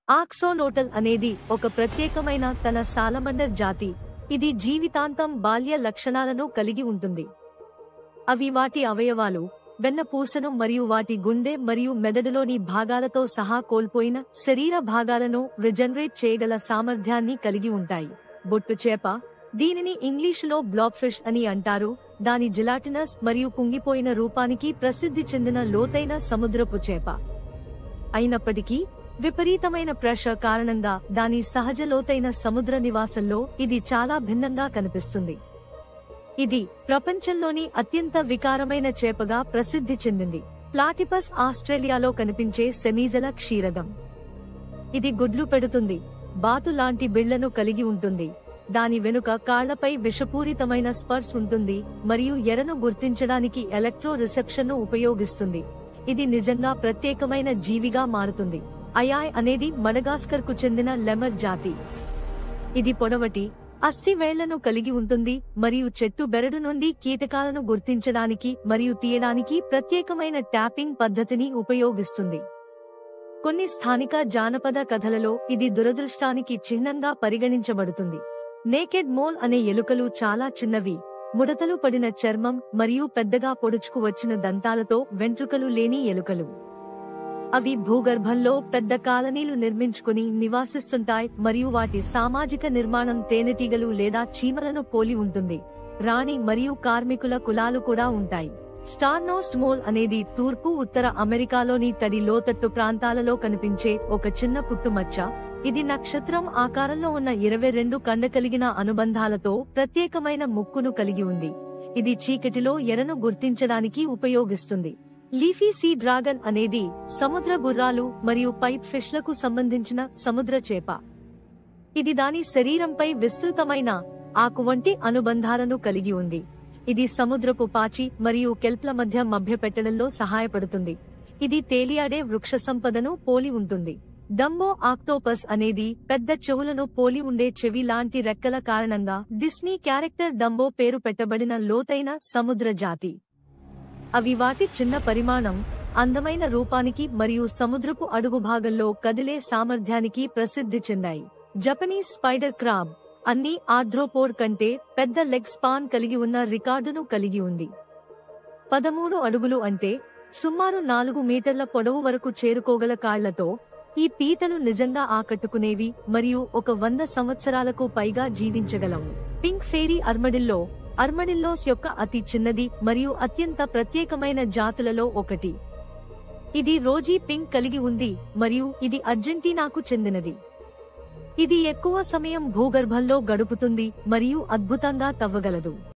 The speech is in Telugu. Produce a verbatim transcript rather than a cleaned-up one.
ఆక్సోనోటల్ అనేది ఒక ప్రత్యేకమైన తన సాలమండర్ జాతి. ఇది జీవితాంతం బాల్య లక్షణాలను కలిగి ఉంటుంది. అవి వాటి అవయవాలు, వెన్నపూసను మరియు వాటి గుండె మరియు మెదడులోని భాగాలతో సహా కోల్పోయిన శరీర భాగాలను రిజనరేట్ చేయగల సామర్థ్యాన్ని కలిగి ఉంటాయి. బొట్టు చేప, దీనిని ఇంగ్లీషులో బ్లాబ్ఫిష్ అని అంటారు, దాని జిలాటినస్ మరియు కుంగిపోయిన రూపానికి ప్రసిద్ధి చెందిన లోతైన సముద్రపు చేప. అయినప్పటికీ విపరీతమైన ప్రెషర్ కారణంగా దాని సహజ లోతైన సముద్ర నివాసంలో ఇది చాలా భిన్నంగా కనిపిస్తుంది. ఇది ప్రపంచంలోని అత్యంత వికారమైన చేపగా ప్రసిద్ధి చెందింది. ప్లాటిపస్ ఆస్ట్రేలియాలో కనిపించే సెమీజల క్షీరదం. ఇది గుడ్లు పెడుతుంది, బాతు లాంటి బిళ్లను కలిగి ఉంటుంది. దాని వెనుక కాళ్లపై విషపూరితమైన స్పర్శ ఉంటుంది మరియు ఎరను గుర్తించడానికి ఎలక్ట్రో రిసెప్షన్ ను ఉపయోగిస్తుంది. ఇది నిజంగా ప్రత్యేకమైన జీవిగా మారుతుంది. అయాయ్ అనేది మడగాస్కర్ కు చెందిన లెమర్ జాతి. ఇది పొడవటి, అస్థి వేళ్లను కలిగి ఉంటుంది మరియు చెట్టు బెరడు నుండి కీటకాలను గుర్తించడానికి మరియు తీయడానికి ప్రత్యేకమైన ట్యాపింగ్ పద్ధతిని ఉపయోగిస్తుంది. కొన్ని స్థానిక జానపద కథలలో ఇది దురదృష్టానికి చిహ్నంగా పరిగణించబడుతుంది. నేకెడ్ మోల్ అనే ఎలుకలు చాలా చిన్నవి, ముడతలు పడిన చర్మం మరియు పెద్దగా పొడుచుకు వచ్చిన దంతాలతో వెంట్రుకలు లేని ఎలుకలు. అవి భూగర్భంలో పెద్ద కాలనీలు నిర్మించుకుని నివాసిస్తుంటాయి మరియు వాటి సామాజిక నిర్మాణం తేనెటీగలు లేదా చీమలను పోలి ఉంటుంది. రాణి మరియు కార్మికుల కులాలు కూడా ఉంటాయి. స్టార్నోస్ట్ మోల్ అనేది తూర్పు ఉత్తర అమెరికాలోని తడి లోతట్టు ప్రాంతాలలో కనిపించే ఒక చిన్న పుట్టుమచ్చ. ఇది నక్షత్రం ఆకారంలో ఉన్న ఇరవై రెండు కండ కలిగిన అనుబంధాలతో ప్రత్యేకమైన ముక్కును కలిగి ఉంది. ఇది చీకటిలో ఎరను గుర్తించడానికి ఉపయోగిస్తుంది. లీఫీ సీ డ్రాగన్ అనేది సముద్ర గుర్రాలు మరియు పైప్ ఫిష్లకు సంబంధించిన సముద్ర చేప. ఇది దాని శరీరంపై విస్తృతమైన ఆకు వంటి అనుబంధాలను కలిగి ఉంది. ఇది సముద్రపు పాచి మరియు కెల్ప్ల మధ్య మభ్యపెట్టడంలో సహాయపడుతుంది. ఇది తేలియాడే వృక్ష సంపదను పోలి ఉంటుంది. డంబో ఆక్టోపస్ అనేది పెద్ద చెవులను పోలి ఉండే చెవి లాంటి రెక్కల కారణంగా డిస్నీ క్యారెక్టర్ డంబో పేరు పెట్టబడిన లోతైన సముద్ర జాతి. అవి వాటి చిన్న పరిమాణం, అందమైన రూపానికి మరియు సముద్రపు అడుగు భాగంలో కదిలే సామర్థ్యానికి ప్రసిద్ధి చెందాయి. జపనీస్ స్పైడర్ క్రాబ్ అన్ని ఆర్థ్రోపోడ్ కంటే పెద్ద లెగ్ స్పాన్ కలిగి ఉన్న రికార్డును కలిగి ఉంది. పదమూడు అడుగులు అంటే సుమారు నాలుగు మీటర్ల పొడవు వరకు చేరుకోగల కాళ్లతో ఈ పీతలు నిజంగా ఆకట్టుకునేవి మరియు ఒక వంద సంవత్సరాలకు పైగా జీవించగలవు. పింక్ ఫెయిరీ అర్మడిల్లో అర్మడిల్లోస్ యొక్క అతి చిన్నది మరియు అత్యంత ప్రత్యేకమైన జాతులలో ఒకటి. ఇది రోజీ పింక్ కలిగి ఉంది మరియు ఇది అర్జెంటీనాకు చెందినది. ఇది ఎక్కువ సమయం భూగర్భంలో గడుపుతుంది మరియు అద్భుతంగా తవ్వగలదు.